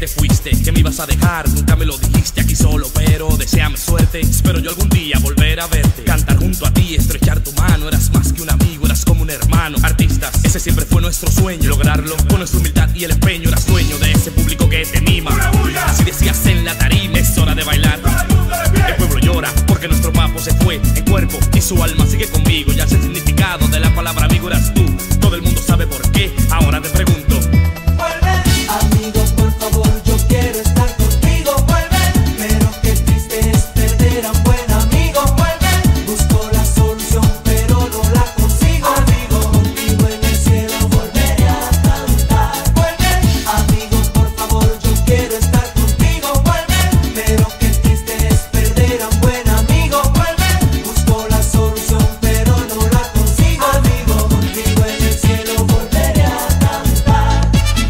te fuiste, que me ibas a dejar. Nunca me lo dijiste aquí solo, pero deséame suerte. Espero yo algún día volver a verte, cantar junto a ti, estrechar tu mano. Eras más que un amigo, eras como un hermano. Artistas, ese siempre fue nuestro sueño, lograrlo con nuestra humildad y el empeño. Eras dueño de ese público que te mima. Así decías en la tarima, es hora de bailar. El pueblo llora porque nuestro mapo se fue en cuerpo y su alma sigue conmigo. Ya sé el significado de la palabra amigo, eras tú. Todo el mundo sabe por qué, ahora te pregunto. Amigo, por favor, yo quiero estar contigo, vuelve. Pero qué triste es perder a un buen amigo, vuelve. Busco la solución, pero no la consigo. Amigo, contigo en el cielo volveré a cantar. Vuelve, amigo, por favor, yo quiero estar contigo, vuelve. Pero qué triste es perder a un buen amigo, vuelve. Busco la solución, pero no la consigo. Amigo, contigo en el cielo volveré a cantar.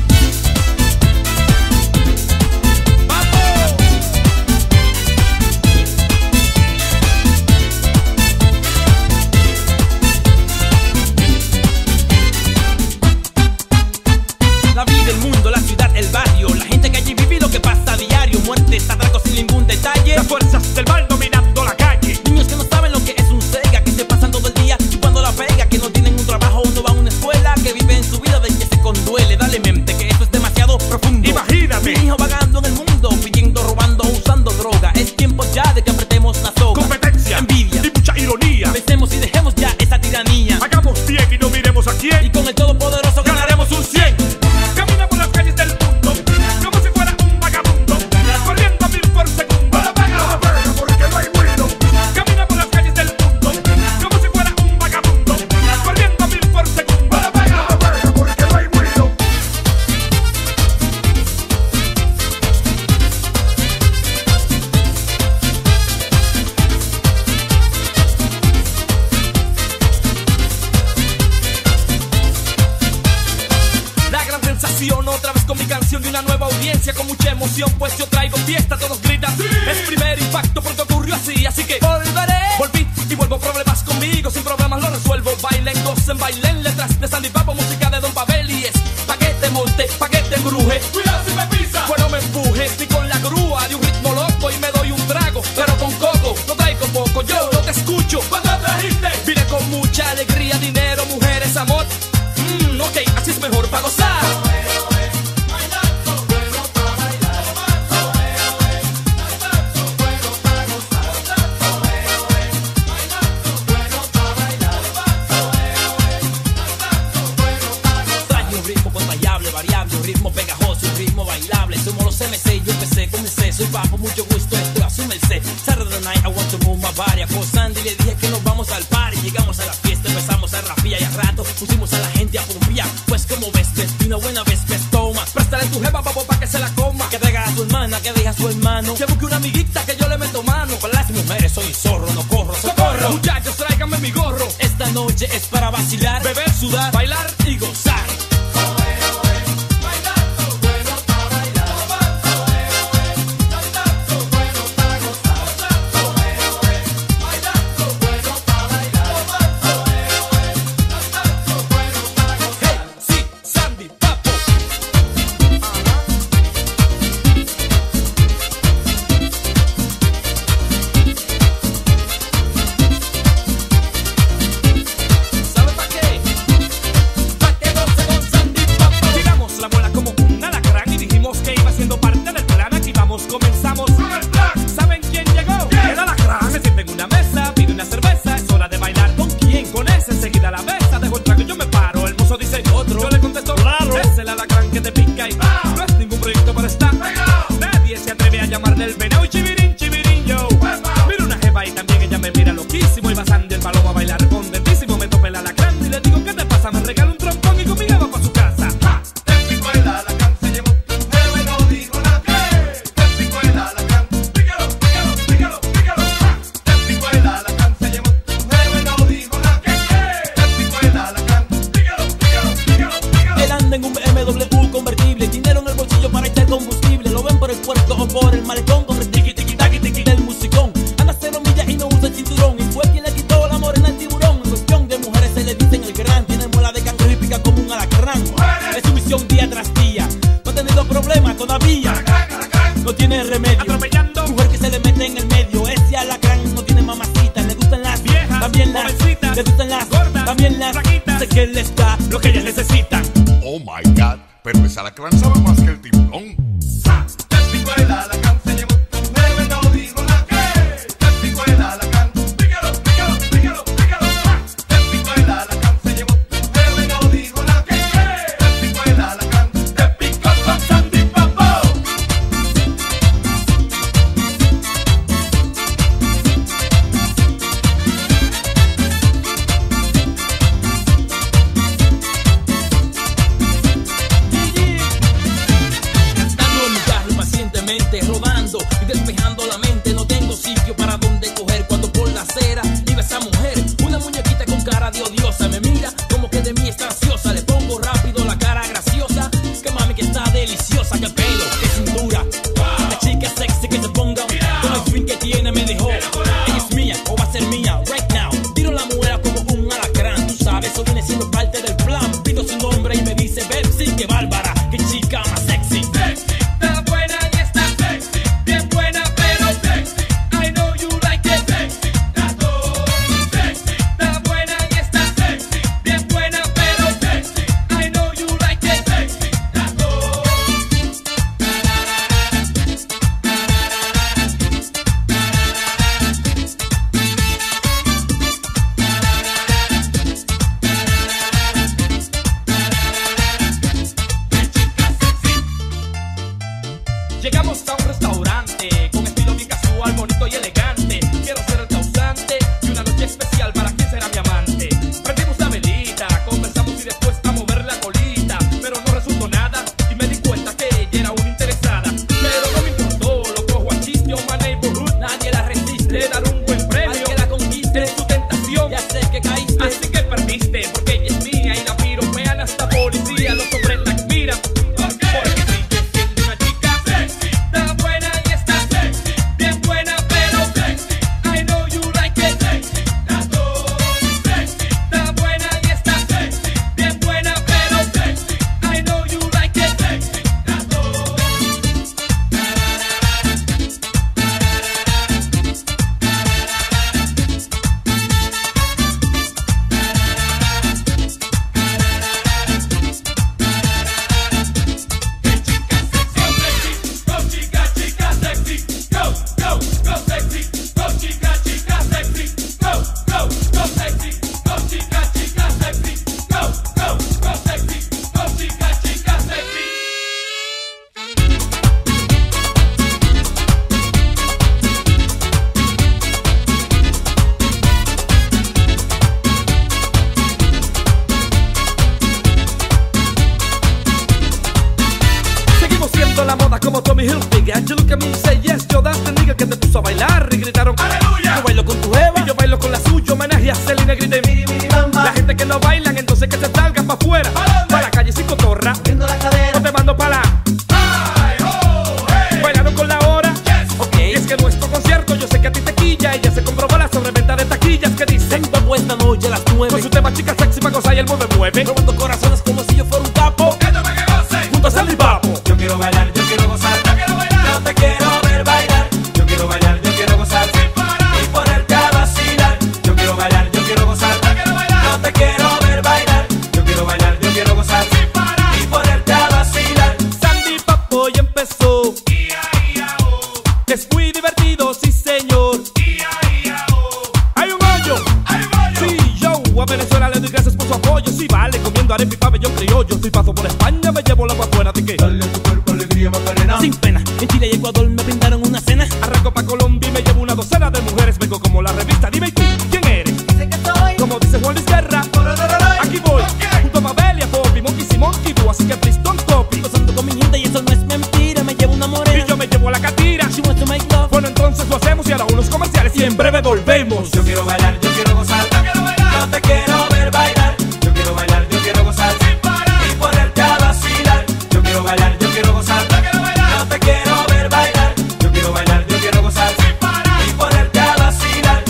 La vida, el mundo, la ciudad, el barrio, la gente que allí vive lo que pasa a diario. Muertes, atracos sin ningún detalle. Las fuerzas del mal dominando la calle. Niños que no saben lo que es un Sega, que se pasan todo el día chupando la pega, que no tienen un trabajo, no van a una escuela, que viven su vida de que se conduele. Dale mente, que eso es demasiado profundo. Imagínate. Mi hijo vagando en el mundo, pidiendo, robando, usando droga. Es tiempo ya de que apretemos la soga. Competencia, envidia y mucha ironía. Pensemos y dejemos ya esa tiranía. Hagamos bien y no miremos a quién. Y con el todopoderoso Ganaremos un 100. Camina por las calles del mundo como si fuera un vagabundo, corriendo a 1000 por segundo. No pega porque no hay ruido. Camina por las calles del mundo como si fuera un vagabundo, corriendo a 1000 por segundo. No pega porque no hay ruido. La gran sensación, otra vez con mi canción de una nueva audiencia, con mucha emoción, pues yo traigo fiesta, todos gritan. Es primer impacto porque ocurrió así que volveré. Volví y vuelvo, problemas conmigo, sin problemas lo resuelvo. Bailen, gocen, bailen, letras de Sandy Papo, música de Don Pavel y es pa' que te monte, pa' que te embruje. Cuidado si me pisa. Bueno, me empujes ni con la grúa de un ritmo loco y me doy un trago, pero con coco, no traigo poco, yo no te escucho. ¿Cuánto trajiste? Vine con mucha alegría, dinero, mujeres, amor. Ok, así es mejor para gozar. Traje un ritmo contallable, variable, un ritmo pegajoso, un ritmo bailable. Somos los MC, yo empecé, comencé, soy papo, mucho gusto, esto es un merced. Saturday night, I want to move my body. Acosando y le dije que nos vamos al party. Llegamos a la fiesta, empezamos a rapear y al rato pusimos a la gente a pumpear. Pues como ves, de una buena vez, pues toma. Préstale tu jeva, papo, pa' que se la coma. Que traiga a tu hermana, que deje a su hermano. Que busque una amiguita que yo le meto mano. Para las mujeres soy zorro, no corro, socorro. Muchachos, tráiganme mi gorro. Esta noche es para vacilar, Beber, sudar, bailar y gozar. Hey, sí, Sandy Papo. ¿Sabe pa' qué? Pa' que rana todavía no tiene remedio. Atropellando. Mujer que se le mete en el medio. Ese alacrán no tiene mamacita. Le gustan las Viejas, también las jovencitas, le gustan las gordas, también las flaquitas. sé que les da Lo que ellas necesitan. Oh my God, pero esa alacrán sabe más que el tiburón. Te pico el alacrán, se llevó tu bebé, no digo nada. Te pico el alacrán, pícalo, pícalo, pícalo, pícalo. Te pico el alacrán, se llevó tu bebé, no digo nada. Te pico el alacrán, te pico con Sandy Papo. Dando mi carro pacientemente, rodando y despejando la mente. No tengo sitio para donde coger cuando por la acera iba esa mujer. Una muñequita con cara de odiosa. Me mira como que de mí está ansiosa. Le pongo rápido la cara graciosa. Que mami que está deliciosa. Que pelo, que cintura. La chica sexy que se ponga. Con el swing que tiene me dejó. Ella es mía o va a ser mía right now. Tiro la muela como un alacrán. Tú sabes, eso viene siendo parte del plan. Pido su nombre y me dice Pepsi. Que bárbara, que chica más sexy. Está buena y está sexy, bien buena pero sexy. I know you like it sexy, that's all sexy. Está buena y está sexy, bien buena pero sexy. I know you like it sexy, that's all. Llegamos a un restaurante con estilo bien casual, bonito y elegante. Quiero ser el causante y una noche especial para quien será mi amante. Prendimos la velita, conversamos y después a mover la colita. Pero no resultó nada y me di cuenta que ella era una interesada. Pero no me importó, lo cojo a chiste o my neighborhood. Nadie la resiste. Le daré un buen Al premio que la conquiste, en su tentación. ya sé que caíste. Así que perdiste, porque ella es mía y la piropean hasta policía. Los hombres la admiran. Porque sigue siendo una chica Sexy, está buena y está sexy, bien buena pero sexy. I know you like it sexy, that's all sexy. Está buena y está sexy, bien buena pero sexy. I know you like it sexy, that's all. Go chica, chica sexy, go, go, go sexy. Go chica, chica sexy, go, go, go sexy. Go chica, chica sexy, go, go, go sexy. Go chica, chica sexy. Seguimos siendo la moda como Tommy Hilfiger. You look at me and say yes, yo that's the nigga que te puso a bailar y gritaron ¡Aleluya! Yo bailo con tu jeva y yo bailo con la suya. Homenaje a Selena, grité miri miri bamba. La gente que no bailan, entonces que se salgan pa' afuera. Pa' la calle sin cotorra. Moviendo la cadera. No te mando pa' la. ¡Ay, oh, hey! Bailando con la hora. Ok, Y es que nuestro concierto, yo sé que a ti te quilla. Y ya se comprobó la sobreventa de taquillas que dicen tengo esta noche a las 9. con su tema chica sexy pa' gozar y el mueve. Robando corazones como si yo fuera un capo. ¡Que no me que goce! Junto a Sandy Papo. Yo quiero bailar, yo quiero gozar. ¡Yo quiero bailar! No te quiero ver bailar. Yo quiero bailar, yo quiero gozar. ¡Sin parar! Y ponerte a vacilar. Yo quiero bailar, yo quiero gozar. ¡Yo quiero bailar! No te quiero ver bailar. Yo quiero bailar, yo quiero gozar. ¡Sin parar! Y ponerte a vacilar. Sandy Papo ya empezó. ¡Ia, ia, oh! Es muy divertido, sí señor. ¡Ia, ia, oh! Hay un hoyo. ¡Hay bollo! Sí, yo a Venezuela le doy gracias por su apoyo. Sí, vale, comiendo arepa y pabellón criollo. Si paso por España, me llevo la buena ¿de qué? Dale a tu cuerpo alegría, Macarena. Sin pena, en Chile y Ecuador me brindaron una cena. Arranco pa' Colombia y me llevo una docena de mujeres. Vengo como la revista. Dime tú, ¿quién eres? Dice que soy. Como dice Juan Luis Guerra. Aquí voy, junto a Mabel y a Bobby, Monkey, Simón y tú. Así que please don't copy. Gozando con mi gente y eso no es mentira. Me llevo una morena. Y yo me llevo a la catira. She wants to make love. Bueno, entonces lo hacemos y ahora unos comerciales y en breve volvemos. Yo quiero bailar, yo quiero gozar. ¡Yo quiero bailar! No te quiero ver bailar. Yo quiero bailar, yo quiero gozar. ¡Sin parar! Y ponerte a vacilar. Yo quiero bailar, yo quiero gozar. ¡Yo quiero bailar! No te quiero ver bailar. Yo quiero bailar, yo quiero gozar. ¡Sin parar! Y ponerte a vacilar.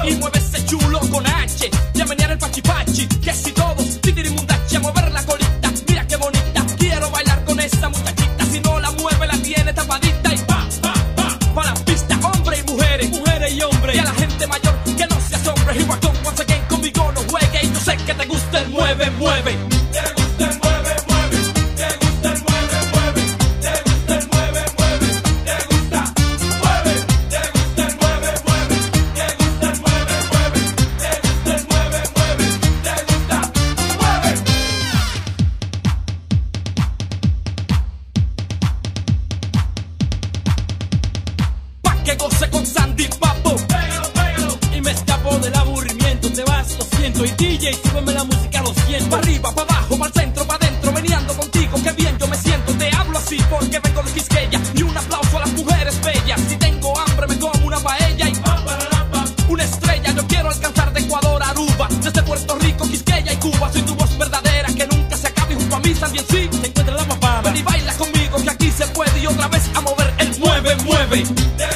y mueve ese chulo con H. Ya menear el pachipachi, que si todos titirimundachi a mover la colita. Mira qué bonita, quiero bailar con esa muchachita. Si no la mueve la tiene tapadita y pa la pista, hombres y mujeres, mujeres y hombres. Y a la gente mayor que no se asombre. Y guacón, once again, conmigo no juegue. Y yo sé que te gusta el mueve, mueve. Que goce con Sandy Papo. Y me escapo del aburrimiento. Te vas, lo siento. Y DJ, súbeme la música, lo siento. Pa' arriba, pa' abajo, pa' el centro, pa' adentro. Meneando contigo, qué bien yo me siento. Te hablo así porque vengo de Quisqueya. Y un aplauso a las mujeres bellas. Si tengo hambre me como una paella. Y una estrella, yo quiero alcanzar de Ecuador a Aruba. Desde Puerto Rico, Quisqueya y Cuba. Soy tu voz verdadera que nunca se acabe. Y junto a mí también sí se encuentra la papá. Ven y baila conmigo que aquí se puede. Y otra vez a mover el mueve, mueve.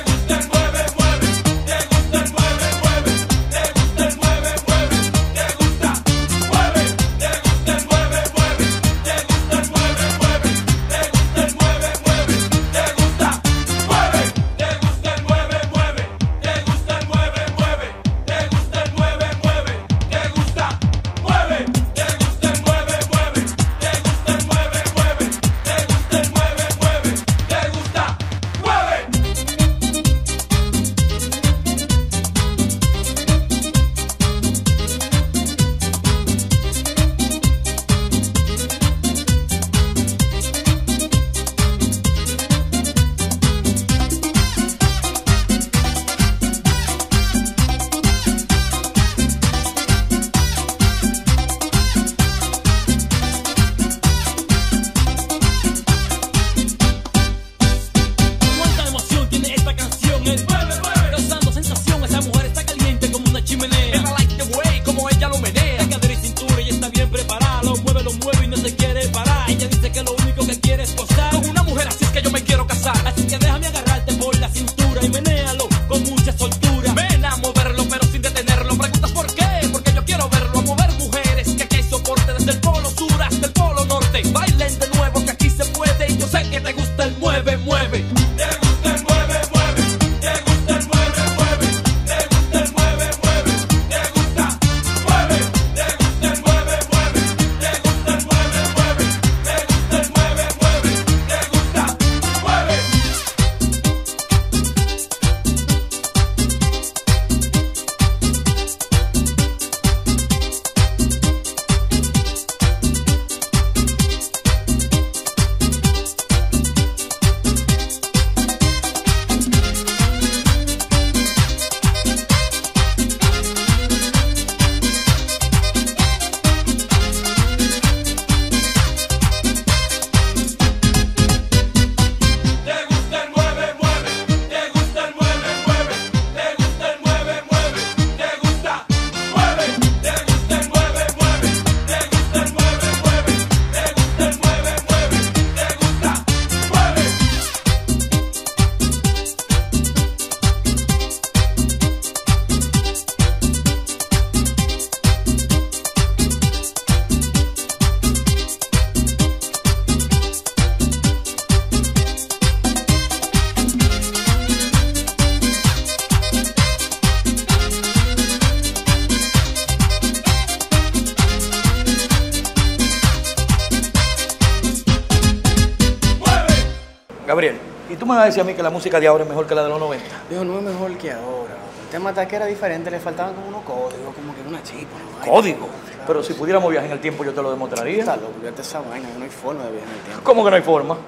Gabriel, ¿y tú me vas a decir a mí que la música de ahora es mejor que la de los 90? Digo, no es mejor que ahora. El tema de que era diferente, le faltaban como unos códigos, como que una chispa. ¿No? ¿Código? Claro. Pero si pudiéramos viajar en el tiempo yo te lo demostraría. Está loco, fíjate esa vaina, no hay forma de viajar en el tiempo. ¿Cómo que no hay forma?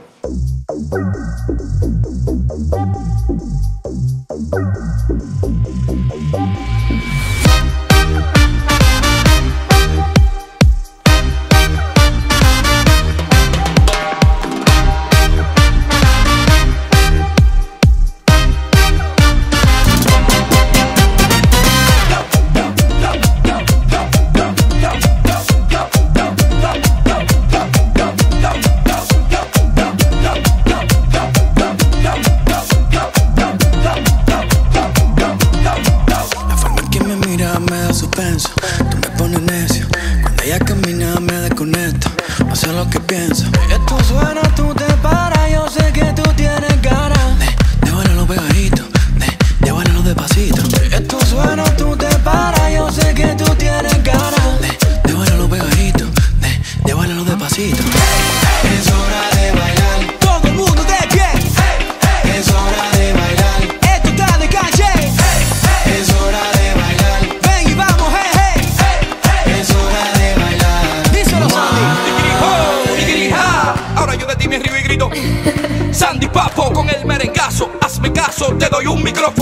micrófono.